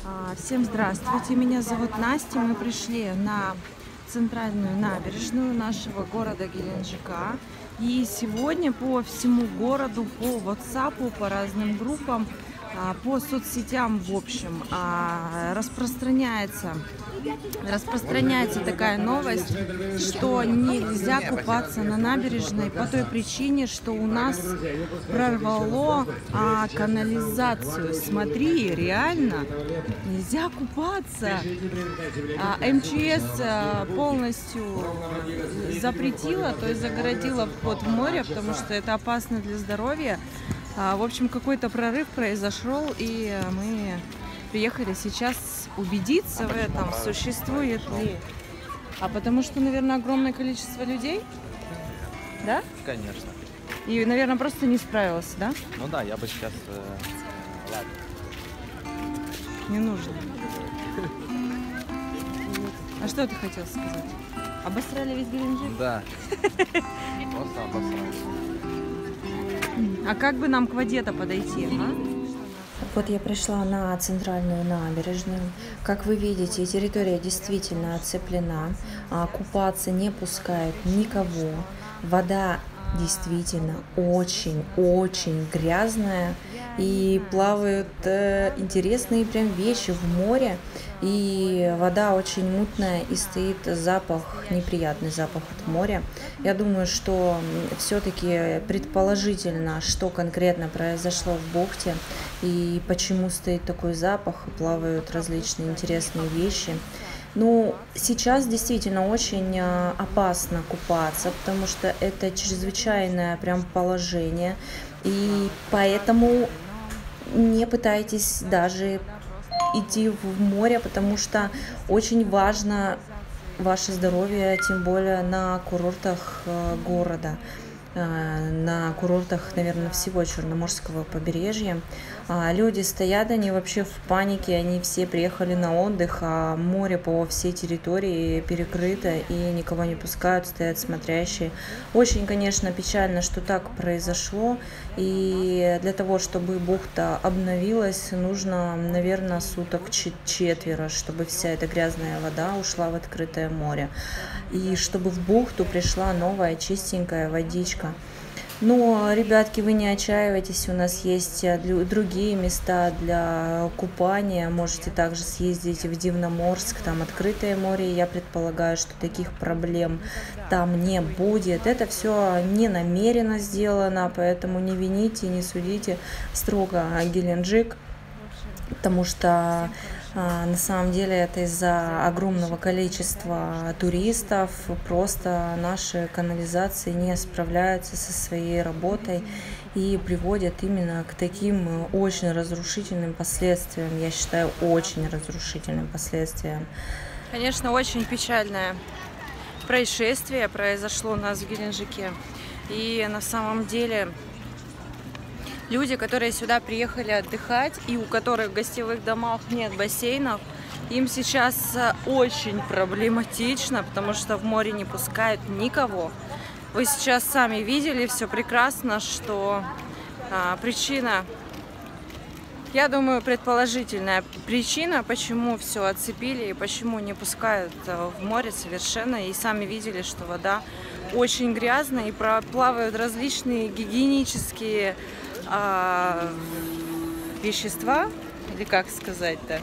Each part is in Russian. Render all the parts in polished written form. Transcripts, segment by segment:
Всем здравствуйте, меня зовут Настя. Мы пришли на центральную набережную нашего города Геленджика. И сегодня по всему городу, по WhatsApp, по разным группам, по соцсетям, в общем, распространяется такая новость, что нельзя купаться на набережной по той причине, что у нас прорвало канализацию. Смотри, реально нельзя купаться. МЧС полностью запретила, то есть загородила вход в море, потому что это опасно для здоровья. В общем, какой-то прорыв произошел, и мы приехали сейчас убедиться в этом, существует ли. Потому что, наверное, огромное количество людей, да? Конечно. И, наверное, просто не справилась, да? Ну да, я бы сейчас... Ладно. Не нужно. А что ты хотел сказать? Обосрали весь Геленджик? Да. Просто обосрали. А как бы нам к воде-то подойти, Вот я пришла на центральную набережную. Как вы видите, территория действительно оцеплена. Купаться не пускают никого. Вода действительно очень грязная. И плавают интересные прям вещи в море. И вода очень мутная, и стоит запах, неприятный запах от моря. Я думаю, что все-таки предположительно, что конкретно произошло в бухте и почему стоит такой запах, плавают различные интересные вещи. Ну, сейчас действительно очень опасно купаться, потому что это чрезвычайное прям положение. И поэтому не пытайтесь даже идти в море, потому что очень важно ваше здоровье, тем более на курортах города, на курортах, наверное, всего Черноморского побережья. Люди стоят, они вообще в панике, они все приехали на отдых, а море по всей территории перекрыто и никого не пускают, стоят смотрящие. Очень, конечно, печально, что так произошло, и для того, чтобы бухта обновилась, нужно, наверное, суток четверо, чтобы вся эта грязная вода ушла в открытое море, и чтобы в бухту пришла новая чистенькая водичка. Но, ребятки, вы не отчаивайтесь, у нас есть другие места для купания. Можете также съездить в Дивноморск, там открытое море. Я предполагаю, что таких проблем там не будет. Это все не намеренно сделано, поэтому не вините, не судите строго Геленджик, потому что на самом деле это из-за огромного количества туристов, просто наши канализации не справляются со своей работой и приводят именно к таким очень разрушительным последствиям, я считаю, очень разрушительным последствиям. Конечно, очень печальное происшествие произошло у нас в Геленджике, и на самом деле люди, которые сюда приехали отдыхать и у которых в гостевых домах нет бассейнов, им сейчас очень проблематично, потому что в море не пускают никого. Вы сейчас сами видели все прекрасно, что причина, я думаю, предположительная причина, почему все оцепили и почему не пускают в море совершенно. И сами видели, что вода очень грязная и плавают различные гигиенические вещества, или как сказать-то,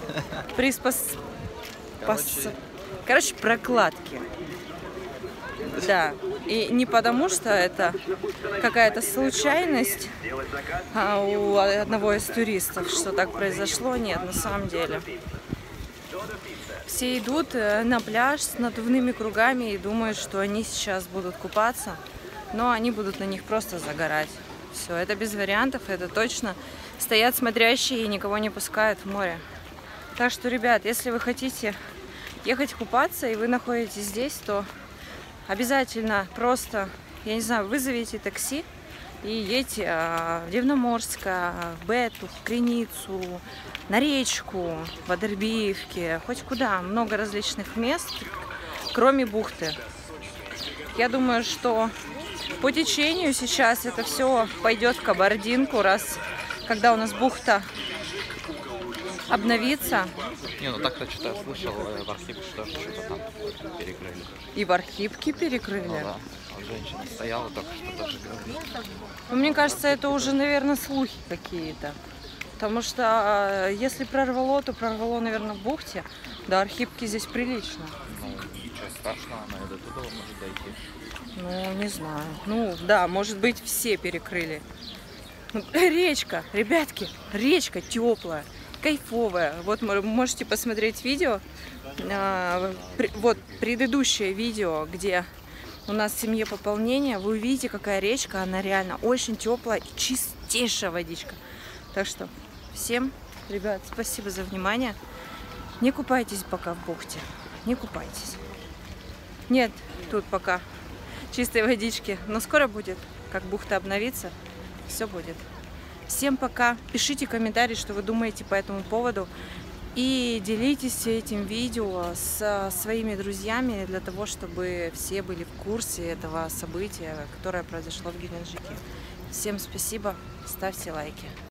короче, прокладки. Да, и не потому, что это какая-то случайность у одного из туристов, что так произошло, нет, на самом деле. Все идут на пляж с надувными кругами и думают, что они сейчас будут купаться, но они будут на них просто загорать. Все, это без вариантов, это точно. Стоят смотрящие и никого не пускают в море. Так что, ребят, если вы хотите ехать купаться и вы находитесь здесь, то обязательно просто, я не знаю, вызовите такси и едьте в Дивноморск, в Бету, в Криницу, на речку, в Адербиевке, хоть куда. Много различных мест, кроме бухты. Я думаю, что по течению сейчас это все пойдет в Кабардинку, раз когда у нас бухта обновиться. Не, ну так-то что-то я слышал в архиве, что что-то там перекрыли. И в Архипке перекрыли. Ну да, а женщина стояла только что даже говорит. Ну, мне кажется, это уже, наверное, слухи какие-то. Потому что если прорвало, то прорвало, наверное, в бухте. До Архипки здесь прилично. Ну, ничего страшного, она и до туда может дойти. Ну, не знаю. Ну, да, может быть, все перекрыли. Ну, речка, ребятки, речка теплая, кайфовая. Вот можете посмотреть видео. Вот предыдущее видео, где у нас в семье пополнение. Вы увидите, какая речка. Она реально очень теплая и чистейшая водичка. Так что всем, ребят, спасибо за внимание. Не купайтесь пока в бухте. Не купайтесь. Нет, тут пока чистой водички. Но скоро будет, как бухта обновится, все будет. Всем пока. Пишите комментарии, что вы думаете по этому поводу. И делитесь этим видео со своими друзьями, для того, чтобы все были в курсе этого события, которое произошло в Геленджике. Всем спасибо. Ставьте лайки.